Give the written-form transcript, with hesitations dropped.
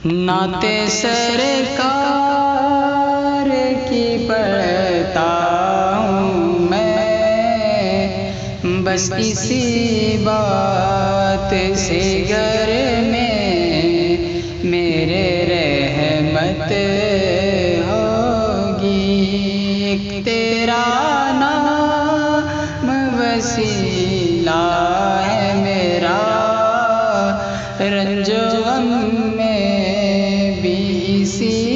नात-ए-सरकार की पढ़ता हूँ मैं, बस इसी बात से घर में मेरे रहमत होगी। एक तेरा नाम वसीला है मेरा, रंजो गम में भी इसी